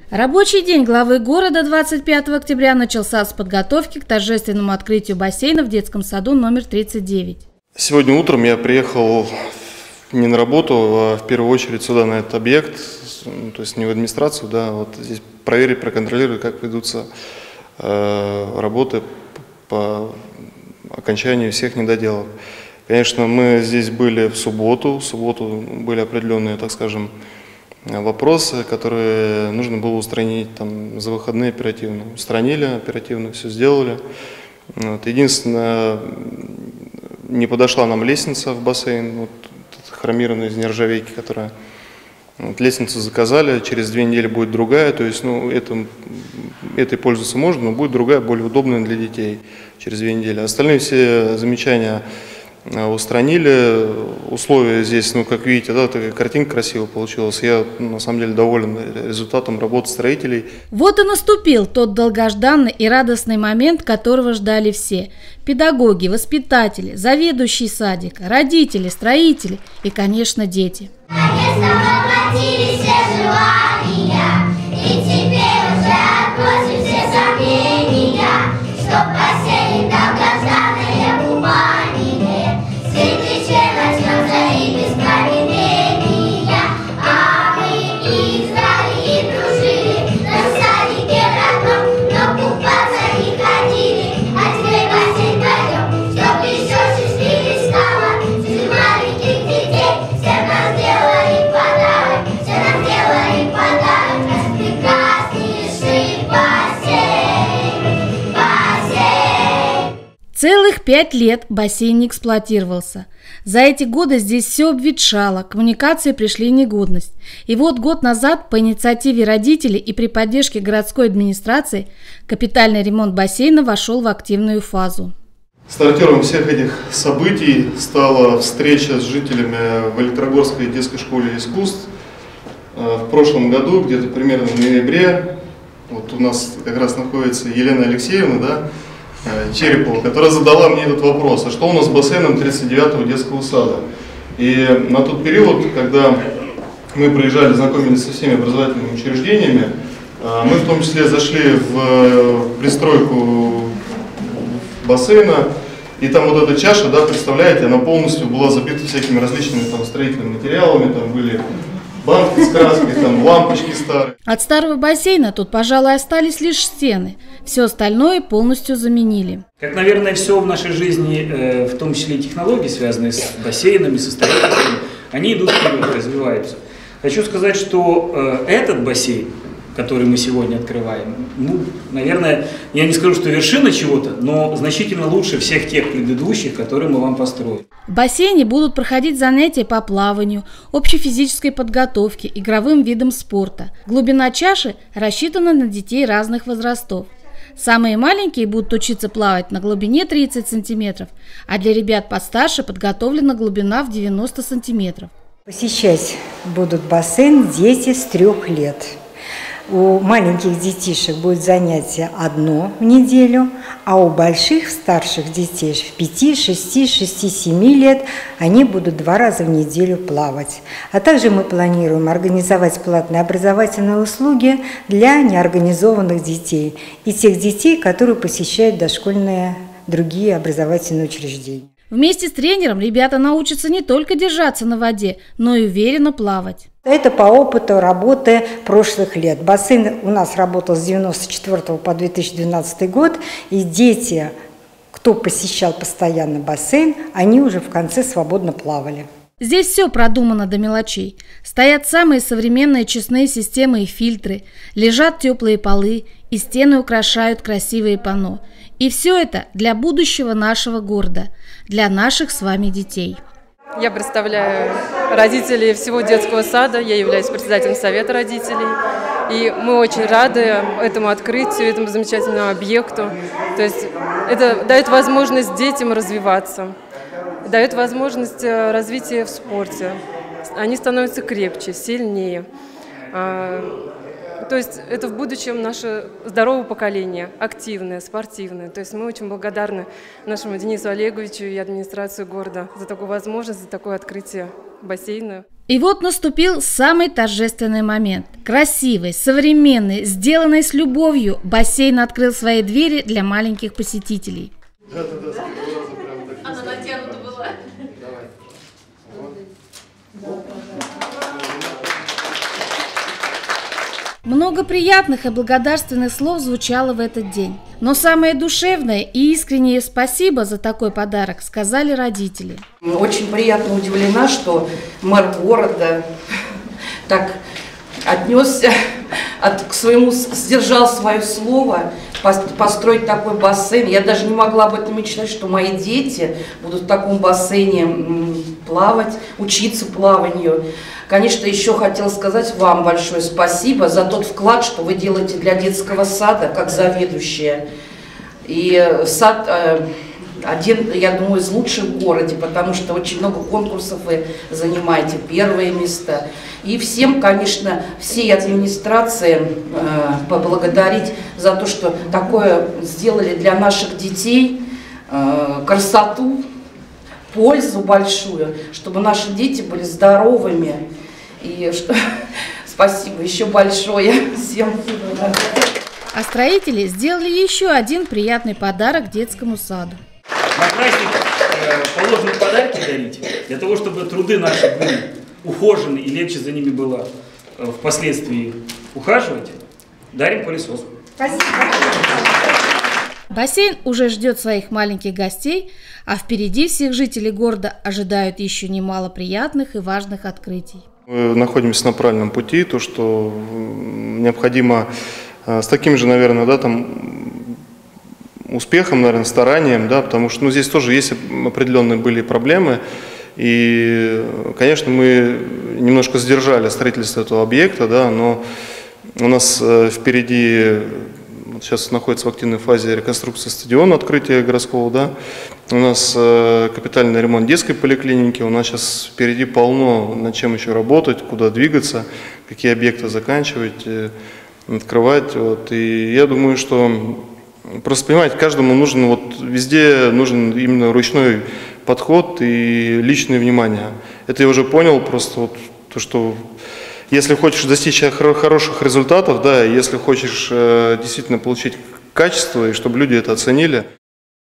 Рабочий день главы города 25 октября начался с подготовки к торжественному открытию бассейна в детском саду номер 39. Сегодня утром я приехал не на работу, а в первую очередь сюда, на этот объект, то есть не в администрацию, да, вот здесь проверить, проконтролировать, как ведутся работы по окончанию всех недоделок. Конечно, мы здесь были в субботу были определенные, так скажем, вопросы, которые нужно было устранить там, за выходные оперативно. Устранили оперативно, все сделали. Вот. Единственное, не подошла нам лестница в бассейн, вот, хромированная из нержавейки, которая... Вот, лестницу заказали, через 2 недели будет другая, то есть этой пользоваться можно, но будет другая, более удобная для детей через 2 недели. Остальные все замечания устранили, условия здесь, как видите, да, такая картинка красивая получилась. Я на самом деле доволен результатом работы строителей. Вот и наступил тот долгожданный и радостный момент, которого ждали все. Педагоги, воспитатели, заведующий садика, родители, строители и, конечно, дети. Наконец-то воплотились все желания, и теперь уже отбросим все сомнения, чтоб бассейн долгожданное купание, светляче начнется и без промедления, а мы и знали, и дружили, на садике родном, но купаться не ходили, а теперь в бассейн пойдем, чтоб еще счастливее стало, жизнь маленьких детей, всем нам сделали подарок, прекраснейший бассейн, бассейн. Целых 5 лет бассейн не эксплуатировался. За эти годы здесь все обветшало, коммуникации пришли в негодность. И вот год назад по инициативе родителей и при поддержке городской администрации капитальный ремонт бассейна вошел в активную фазу. Стартером всех этих событий стала встреча с жителями в Электрогорской детской школе искусств в прошлом году, где-то примерно в ноябре. Вот у нас как раз находится Елена Алексеевна, да, Черепова, которая задала мне этот вопрос: а что у нас с бассейном 39-го детского сада? И на тот период, когда мы приезжали, знакомились со всеми образовательными учреждениями, мы в том числе зашли в пристройку бассейна, и там вот эта чаша, да, представляете, она полностью была забита всякими различными там строительными материалами, там были банки с краской, там лампочки старые. От старого бассейна тут, пожалуй, остались лишь стены. Все остальное полностью заменили. Как, наверное, все в нашей жизни, в том числе и технологии, связанные с бассейнами, со строительством, они идут вперед, развиваются. Хочу сказать, что этот бассейн, который мы сегодня открываем, наверное, я не скажу, что вершина чего-то, но значительно лучше всех тех предыдущих, которые мы вам построили. В бассейне будут проходить занятия по плаванию, общей физической подготовке, игровым видам спорта. Глубина чаши рассчитана на детей разных возрастов. Самые маленькие будут учиться плавать на глубине 30 сантиметров, а для ребят постарше подготовлена глубина в 90 сантиметров. Посещать будут бассейн дети с 3 лет. У маленьких детишек будет занятие 1 в неделю, а у больших, старших детей в 5, 6, 6, 7 лет они будут 2 раза в неделю плавать. А также мы планируем организовать платные образовательные услуги для неорганизованных детей и тех детей, которые посещают дошкольные другие образовательные учреждения. Вместе с тренером ребята научатся не только держаться на воде, но и уверенно плавать. Это по опыту работы прошлых лет. Бассейн у нас работал с 1994 по 2012 год, и дети, кто посещал постоянно бассейн, они уже в конце свободно плавали. Здесь все продумано до мелочей. Стоят самые современные очистные системы и фильтры, лежат теплые полы, и стены украшают красивые панно. И все это для будущего нашего города, для наших с вами детей. Я представляю родителей всего детского сада, я являюсь председателем совета родителей. И мы очень рады этому открытию, этому замечательному объекту. То есть это дает возможность детям развиваться, дает возможность развития в спорте. Они становятся крепче, сильнее. То есть это в будущем наше здоровое поколение, активное, спортивное. То есть мы очень благодарны нашему Денису Олеговичу и администрации города за такую возможность, за такое открытие бассейна. И вот наступил самый торжественный момент. Красивый, современный, сделанный с любовью, бассейн открыл свои двери для маленьких посетителей. Она натянута была. Много приятных и благодарственных слов звучало в этот день. Но самое душевное и искреннее спасибо за такой подарок сказали родители. Очень приятно удивлена, что мэр города так отнесся к своему, сдержал свое слово, построить такой бассейн. Я даже не могла об этом мечтать, что мои дети будут в таком бассейне плавать, учиться плаванию. Конечно, еще хотела сказать вам большое спасибо за тот вклад, что вы делаете для детского сада, как заведующая. И сад один, я думаю, из лучших в городе, потому что очень много конкурсов вы занимаете, первые места. И всем, конечно, всей администрации поблагодарить за то, что такое сделали для наших детей, красоту, пользу большую, чтобы наши дети были здоровыми. И спасибо еще большое всем. А строители сделали еще один приятный подарок детскому саду. На праздник положено подарки дарить, для того, чтобы труды наши были ухожены и легче за ними было впоследствии ухаживать, дарим пылесос. Спасибо. Бассейн уже ждет своих маленьких гостей, а впереди всех жителей города ожидают еще немало приятных и важных открытий. Мы находимся на правильном пути, то, что необходимо с таким же, наверное, да, там, успехом, наверное, старанием, да, потому что здесь тоже есть определенные были проблемы. И, конечно, мы немножко задержали строительство этого объекта, да, но у нас впереди сейчас находится в активной фазе реконструкция стадиона, открытия городского, да. У нас капитальный ремонт детской поликлиники, у нас сейчас впереди полно над чем еще работать, куда двигаться, какие объекты заканчивать, открывать. Вот. И я думаю, что просто понимаете, каждому нужен, вот везде нужен именно ручной подход и личное внимание. Это я уже понял, просто вот то, что если хочешь достичь хороших результатов, да, если хочешь действительно получить качество, и чтобы люди это оценили.